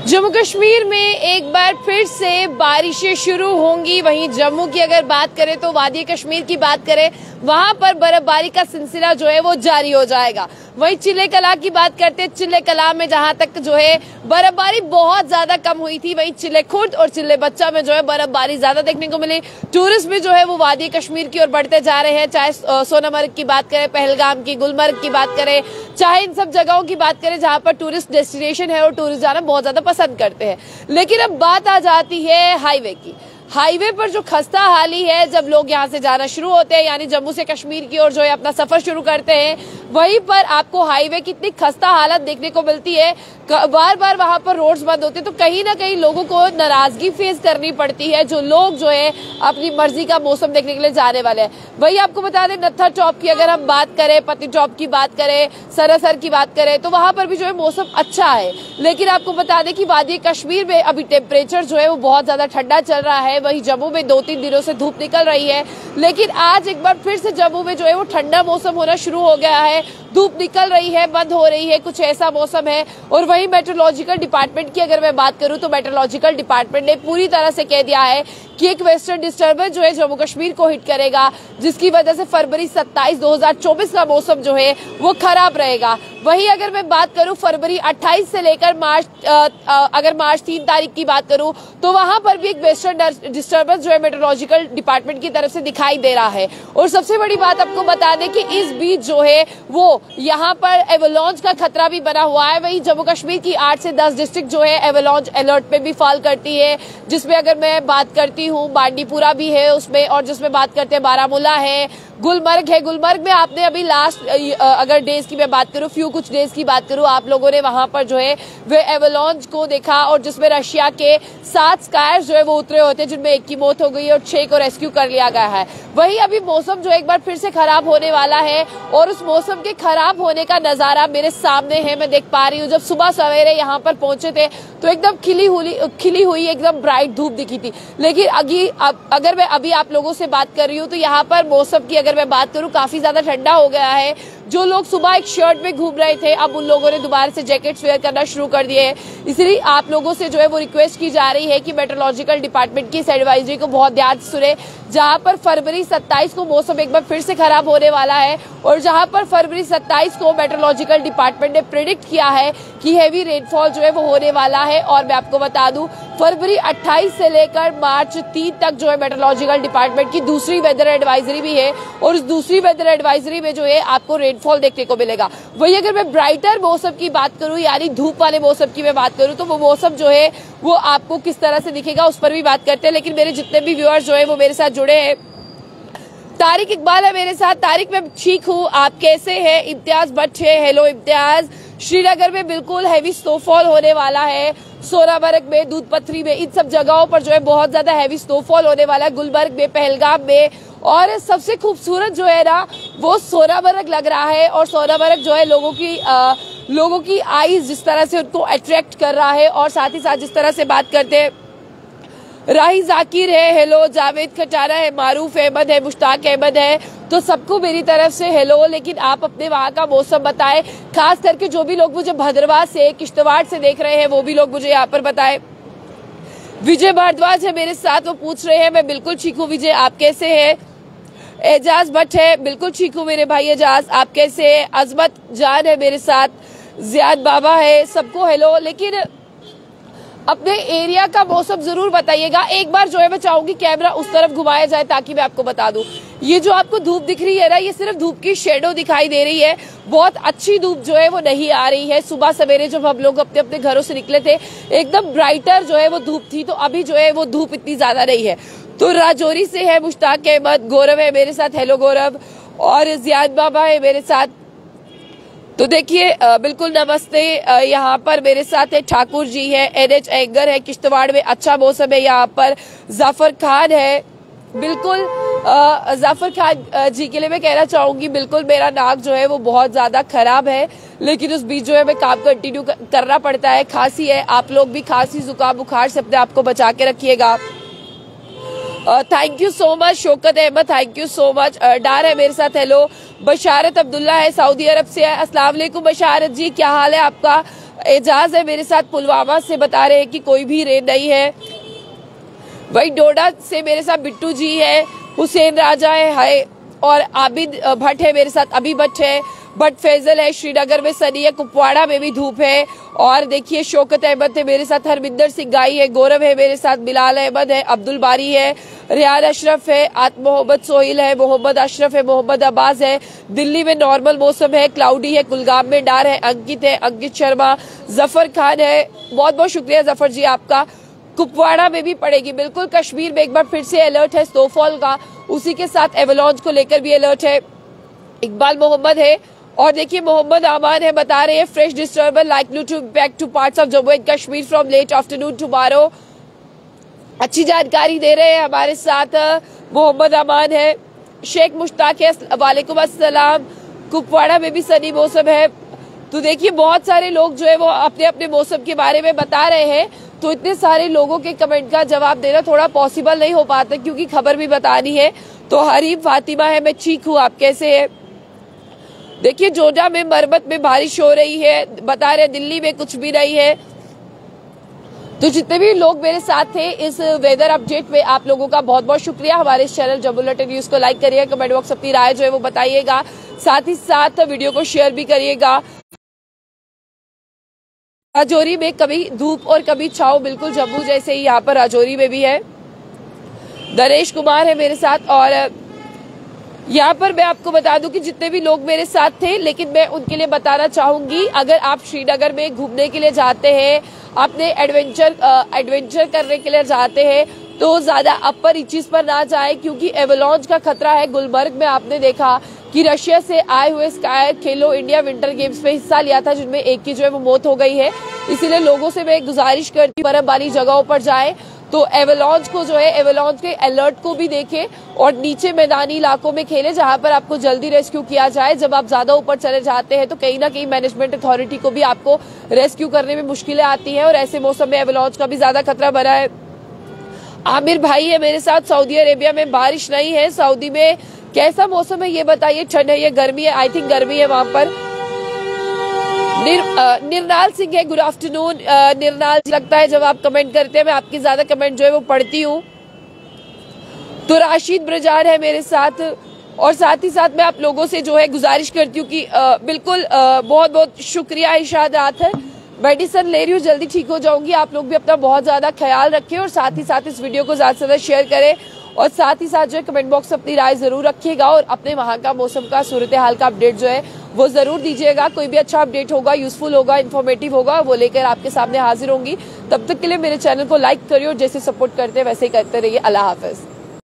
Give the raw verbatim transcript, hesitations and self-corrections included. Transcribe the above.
जम्मू कश्मीर में एक बार फिर से बारिशें शुरू होंगी। वहीं जम्मू की अगर बात करें तो वादी कश्मीर की बात करें, वहां पर बर्फबारी का सिलसिला जो है वो जारी हो जाएगा। वहीं चिल्ले कला की बात करते हैं, चिल्ले कला में जहां तक जो है बर्फबारी बहुत ज्यादा कम हुई थी, वहीं चिल्ले खुर्द और चिल्ले बच्चा में जो है बर्फबारी ज्यादा देखने को मिली। टूरिस्ट भी जो है वो वादी कश्मीर की ओर बढ़ते जा रहे हैं, चाहे सोनामर्ग की बात करें, पहलगाम की, गुलमर्ग की बात करें, चाहे इन सब जगहों की बात करें जहां पर टूरिस्ट डेस्टिनेशन है और टूरिस्ट जाना बहुत ज्यादा पसंद करते हैं। लेकिन अब बात आ जाती है हाईवे की। हाईवे पर जो खस्ता हाली है, जब लोग यहां से जाना शुरू होते हैं, यानी जम्मू से कश्मीर की ओर जो है अपना सफर शुरू करते हैं, वहीं पर आपको हाईवे की इतनी खस्ता हालत देखने को मिलती है, बार बार वहां पर रोड्स बंद होते हैं, तो कहीं ना कहीं लोगों को नाराजगी फेस करनी पड़ती है, जो लोग जो है अपनी मर्जी का मौसम देखने के लिए जाने वाले हैं। वही आपको बता दें, नत्था चौक की अगर हम बात करें, पति चौक की बात करें, सरसर की बात करें, तो वहां पर भी जो है मौसम अच्छा है। लेकिन आपको बता दें कि वादी कश्मीर में अभी टेम्परेचर जो है वो बहुत ज्यादा ठंडा चल रहा है। वहीं जम्मू में दो तीन दिनों से धूप निकल रही है, लेकिन आज एक बार फिर से जम्मू में जो है वो ठंडा मौसम होना शुरू हो गया है। धूप निकल रही है, बंद हो रही है, कुछ ऐसा मौसम है। और वहीं मेट्रोलॉजिकल डिपार्टमेंट की अगर मैं बात करूं तो मेट्रोलॉजिकल डिपार्टमेंट ने पूरी तरह से कह दिया है कि एक वेस्टर्न डिस्टर्बेंस जो है जम्मू कश्मीर को हिट करेगा, जिसकी वजह से फरवरी सत्ताईस दो हजार चौबीस का मौसम जो है वो खराब रहेगा। वहीं अगर मैं बात करूं फरवरी अट्ठाईस से लेकर मार्च आ, आ, अगर मार्च तीन तारीख की बात करूं तो वहां पर भी एक वेस्टर्न डिस्टर्बेंस जो है मेट्रोलॉजिकल डिपार्टमेंट की तरफ से दिखाई दे रहा है। और सबसे बड़ी बात आपको बता दें कि इस बीच जो है वो यहाँ पर एवलांच का खतरा भी बना हुआ है। वहीं जम्मू कश्मीर की आठ से दस डिस्ट्रिक्ट जो है एवलांच अलर्ट पे भी फॉल करती है, जिसमें अगर मैं बात करती हूँ बांडीपुरा भी है उसमें, और जिसमें बात करते हैं बारामूला है, गुलमर्ग है। गुलमर्ग में आपने अभी लास्ट अगर डेज की मैं बात करूं, फ्यू कुछ डेज की बात करूं, आप लोगों ने वहां पर जो है वे एवलांच को देखा, और जिसमें रशिया के सात स्कायर्स जो है वो उतरे होते हैं, जिनमें एक की मौत हो गई और छह को रेस्क्यू कर लिया गया है। वहीं अभी मौसम जो एक बार फिर से खराब होने वाला है, और उस मौसम के खराब होने का नजारा मेरे सामने है, मैं देख पा रही हूँ। जब सुबह सवेरे यहाँ पर पहुंचे थे तो एकदम खिली हुई खिली हुई एकदम ब्राइट धूप दिखी थी। लेकिन अभी अगर मैं अभी आप लोगों से बात कर रही हूँ तो यहाँ पर मौसम की अगर मैं बात करूँ काफी ज्यादा ठंडा हो गया है। जो लोग सुबह एक शर्ट में घूम रहे थे, अब उन लोगों ने दोबारा से जैकेट्स वेयर करना शुरू कर दिए हैं। इसलिए आप लोगों से जो है वो रिक्वेस्ट की जा रही है कि मेट्रोलॉजिकल डिपार्टमेंट की इस एडवाइजरी को बहुत ध्यान से सुने, जहां पर फरवरी सत्ताईस को मौसम एक बार फिर से खराब होने वाला है, और जहां पर फरवरी सत्ताईस को मेट्रोलॉजिकल डिपार्टमेंट ने प्रिडिक्ट किया है कि हेवी रेनफॉल जो है वो होने वाला है। और मैं आपको बता दूं, फरवरी अट्ठाईस से लेकर मार्च तीन तक जो है मेट्रोलॉजिकल डिपार्टमेंट की दूसरी वेदर एडवाइजरी भी है, और उस दूसरी वेदर एडवाइजरी में जो है आपको रेनफॉल देखने को मिलेगा। वही अगर मैं ब्राइटर मौसम की बात करूं, यानी धूप वाले मौसम की मैं बात करूं, तो वो मौसम जो है वो आपको किस तरह से दिखेगा उस पर भी बात करते हैं। लेकिन मेरे जितने भी व्यूअर्स जो है वो मेरे साथ जुड़े हैं, तारिक इकबाल है मेरे साथ। तारिक, मैं ठीक हूँ, आप कैसे हैं? इम्तियाज भट्ट है, हेलो इम्तियाज। श्रीनगर में बिल्कुल हैवी स्नोफॉल होने वाला है, सोनामर्ग में, दूध पथरी में, इन सब जगहों पर जो है बहुत ज्यादा हैवी स्नोफॉल होने वाला है, गुलमर्ग में, पहलगाम में। और सबसे खूबसूरत जो है ना वो सोनामर्ग लग रहा है, और सोनामर्ग जो है लोगों की आ, लोगों की आईज जिस तरह से उनको अट्रैक्ट कर रहा है, और साथ ही साथ जिस तरह से बात करते हैं, राही जाकिर है, हेलो, जावेद खटारा है, मारूफ अहमद है, मुश्ताक अहमद है, तो सबको मेरी तरफ से हेलो। लेकिन आप अपने वहां का मौसम बताएं, खास करके जो भी लोग मुझे भद्रवाह से, किश्तवाड़ से देख रहे हैं वो भी लोग मुझे यहाँ पर बताएं। विजय भारद्वाज है मेरे साथ, वो पूछ रहे हैं मैं बिल्कुल ठीक हूँ विजय, आप कैसे हैं? एजाज भट्ट है, बिल्कुल ठीक हूँ मेरे भाई एजाज, आप कैसे हैं? अजमत जान है मेरे साथ, जियाद बाबा है, सबको हेलो। लेकिन अपने एरिया का मौसम जरूर बताइएगा। एक बार जो है मैं चाहूंगी कैमरा उस तरफ घुमाया जाए ताकि मैं आपको बता दूं, ये जो आपको धूप दिख रही है ना, ये सिर्फ धूप की शेडो दिखाई दे रही है, बहुत अच्छी धूप जो है वो नहीं आ रही है। सुबह सवेरे जब हम लोग अपने अपने घरों से निकले थे एकदम ब्राइटर जो है वो धूप थी, तो अभी जो है वो धूप इतनी ज्यादा नहीं है। तो राजौरी से है मुश्ताक अहमद, गौरव है मेरे साथ, हेलो गौरव, और जियाद बाबा है मेरे साथ। तो देखिए बिल्कुल नमस्ते, यहाँ पर मेरे साथ है ठाकुर जी है, एनएच एंगर है, किश्तवाड़ में अच्छा मौसम है यहाँ पर। जाफर खान है, बिल्कुल जाफर खान जी के लिए मैं कहना चाहूंगी, बिल्कुल मेरा नाक जो है वो बहुत ज्यादा खराब है, लेकिन उस बीच जो है मैं काम कंटिन्यू करना पड़ता है। खांसी है, आप लोग भी खांसी जुकाम बुखार से अपने आप को बचा के रखिएगा। Thank you so much Shaukat Ahmad, thank you so much. Dar है मेरे साथ, हेलो। बशारत अब्दुल्ला है, सऊदी अरब से है, अस्सलाम वालेकुम बशारत जी, क्या हाल है आपका? एजाज है मेरे साथ पुलवामा से, बता रहे हैं कि कोई भी रेड नहीं है। वही डोडा से मेरे साथ बिट्टू जी है, हुसैन राजा है, है और आबिद भट्ट है मेरे साथ, अभी भट्ट है, भट्ट फैजल है, श्रीनगर में सनी है, कुपवाड़ा में भी धूप है। और देखिए शौकत अहमद है मेरे साथ, हरमिंदर सिंह गाई है, गौरव है मेरे साथ, बिलाल अहमद है, अब्दुल बारी है, रियाद अशरफ है, आत्म मोहम्मद सोहिल है, मोहम्मद अशरफ है, मोहम्मद अब्बास है। दिल्ली में नॉर्मल मौसम है, क्लाउडी है, कुलगाम में डार है, अंकित है, अंकित शर्मा, जफर खान है, बहुत बहुत शुक्रिया जफर जी आपका। कुपवाड़ा में भी पड़ेगी बिल्कुल। कश्मीर में एक बार फिर से अलर्ट है स्नोफॉल का, उसी के साथ एवलांच को लेकर भी अलर्ट है। इकबाल मोहम्मद है और देखिए मोहम्मद आमान है, बता रहे हैं fresh disturbance likely to impact two parts of Jammu and Kashmir from late afternoon tomorrow. अच्छी जानकारी दे रहे हैं हमारे साथ मोहम्मद अमान है। शेख मुश्ताक है, वालेकुम अस्सलाम। कुपवाड़ा में भी सनी मौसम है। तो देखिए बहुत सारे लोग जो है वो अपने अपने मौसम के बारे में बता रहे हैं, तो इतने सारे लोगों के कमेंट का जवाब देना थोड़ा पॉसिबल नहीं हो पाता क्योंकि खबर भी बतानी है। तो हरीम फातिमा है, मैं ठीक हूँ, आप कैसे हैं? देखिए जोडा में मरमत में बारिश हो रही है, बता रहे दिल्ली में कुछ भी नहीं है। तो जितने भी लोग मेरे साथ थे इस वेदर अपडेट में, आप लोगों का बहुत बहुत शुक्रिया। हमारे इस चैनल जम्मू बुलेटिन न्यूज को लाइक करिए, कमेंट बॉक्स अपनी राय जो है वो बताइएगा, साथ ही साथ वीडियो को शेयर भी करिएगा। राजौरी में कभी धूप और कभी छाव, बिल्कुल जम्मू जैसे ही यहाँ पर राजौरी में भी है। नरेश कुमार है मेरे साथ और यहाँ पर मैं आपको बता दूं कि जितने भी लोग मेरे साथ थे, लेकिन मैं उनके लिए बताना चाहूंगी, अगर आप श्रीनगर में घूमने के लिए जाते हैं, अपने एडवेंचर एडवेंचर करने के लिए जाते हैं, तो ज्यादा अपर रीचेस पर ना जाएं क्योंकि एवलांच का खतरा है। गुलमर्ग में आपने देखा कि रशिया से आए हुए स्कायर खेलो इंडिया विंटर गेम्स में हिस्सा लिया था, जिनमें एक की जो है वो मौत हो गई है। इसीलिए लोगों से मैं गुजारिश करती हूँ बर्फ वाली जगहों पर जाएं, तो एवलांच को जो है एवलांच के अलर्ट को भी देखें और नीचे मैदानी इलाकों में खेलें जहां पर आपको जल्दी रेस्क्यू किया जाए। जब आप ज्यादा ऊपर चले जाते हैं तो कहीं ना कहीं मैनेजमेंट अथॉरिटी को भी आपको रेस्क्यू करने में मुश्किलें आती हैं और ऐसे मौसम में एवलांच का भी ज्यादा खतरा बना है। आमिर भाई है मेरे साथ, सऊदी अरेबिया में बारिश नहीं है। सऊदी में कैसा मौसम है ये बताइए, ठंड है या गर्मी है? आई थिंक गर्मी है वहां पर। निर, आ, निर्नाल सिंह है, गुड आफ्टरनून निर्नाल। लगता है जब आप कमेंट करते हैं मैं आपकी ज्यादा कमेंट जो है वो पढ़ती हूँ। तो राशिद ब्रजार है मेरे साथ और साथ ही साथ मैं आप लोगों से जो है गुजारिश करती हूँ कि आ, बिल्कुल आ, बहुत बहुत शुक्रिया। इशाद रात है, मेडिसिन ले रही हूँ, जल्दी ठीक हो जाऊंगी। आप लोग भी अपना बहुत ज्यादा ख्याल रखें और साथ ही साथ इस वीडियो को ज्यादा से ज्यादा शेयर करें और साथ ही साथ जो है कमेंट बॉक्स अपनी राय जरूर रखिएगा और अपने वहां का मौसम का सूरत हाल का अपडेट जो है वो जरूर दीजिएगा। कोई भी अच्छा अपडेट होगा, यूजफुल होगा, इन्फॉर्मेटिव होगा, वो लेकर आपके सामने हाजिर होंगी। तब तक के लिए मेरे चैनल को लाइक करिए और जैसे सपोर्ट करते हैं वैसे ही करते रहिए। अल्लाह हाफिज।